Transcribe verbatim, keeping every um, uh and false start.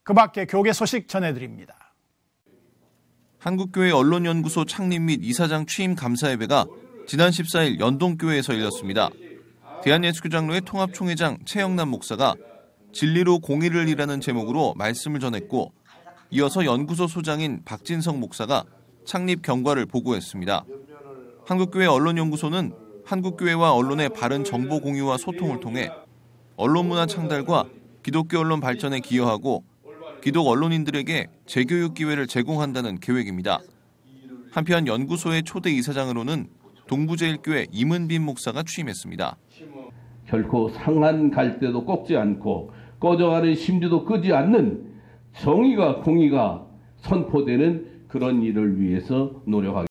그 밖에 교계 소식 전해드립니다. 한국교회 언론연구소 창립 및 이사장 취임 감사예배가 지난 십사일 연동교회에서 열렸습니다. 대한예수교장로회 통합총회장 최영남 목사가 진리로 공의를 이라는 제목으로 말씀을 전했고, 이어서 연구소 소장인 박진성 목사가 창립 경과를 보고했습니다. 한국교회 언론연구소는 한국교회와 언론의 바른 정보 공유와 소통을 통해 언론문화 창달과 기독교 언론 발전에 기여하고 기독 언론인들에게 재교육 기회를 제공한다는 계획입니다. 한편 연구소의 초대 이사장으로는 동부제일교회 임은빈 목사가 취임했습니다. 결코 상한 갈대도 꺾지 않고 꺼져가는 심지도 끄지 않는 정의가 공의가 선포되는 그런 일을 위해서 노력하겠습니다.